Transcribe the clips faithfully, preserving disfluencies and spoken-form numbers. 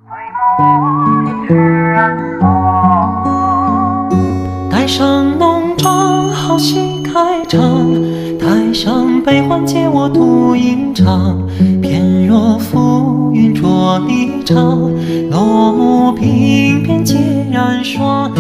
带上浓妆，好戏开场。台上悲欢皆我独吟唱。翩若浮云着离场，落幕鬓边皆染霜。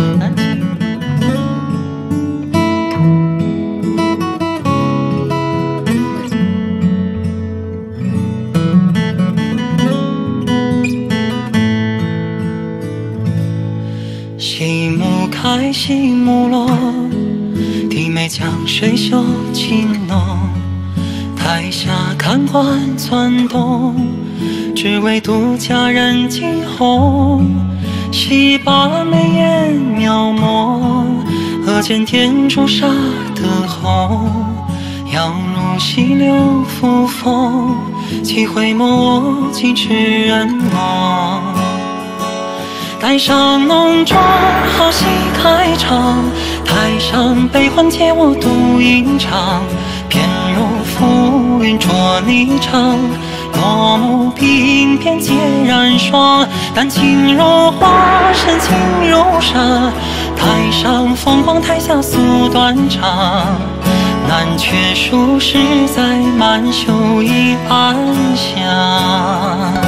戏幕开，戏幕落，低眉江水袖轻浓。台下看官攒动，只为独佳人惊鸿。戏把眉眼描摹，额间点朱砂的红。摇入溪流扶风，几回眸我几痴人梦。带上浓妆，好戏开场。台上悲欢皆我独吟唱。翩若浮云着霓裳，落幕鬓边皆染霜。丹青如画，深情如纱。台上风光，台下诉断肠。难却数十载，满袖已暗香。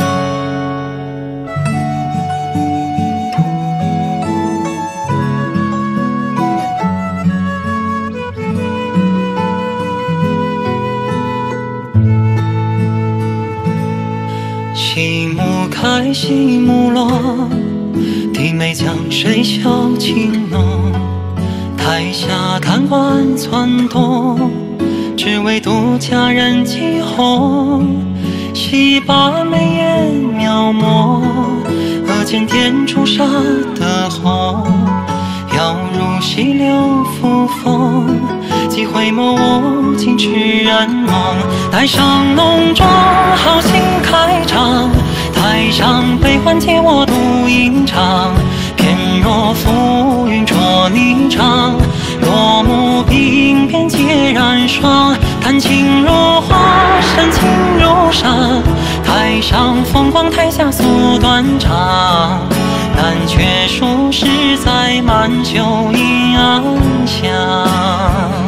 戏幕开，戏幕落，低眉江水袖轻浓。台下看官攒动，只为独佳人惊鸿。戏把眉眼描摹，额间点朱砂的红。摇入溪流扶风，几回眸我尽痴人梦。带上浓妆，好戏开场。台上悲欢皆我独吟唱。翩若浮云着霓裳，落幕鬓边皆染霜。丹青如画，深情如纱。台上风光，台下诉断肠。难却数十载，满袖已暗香。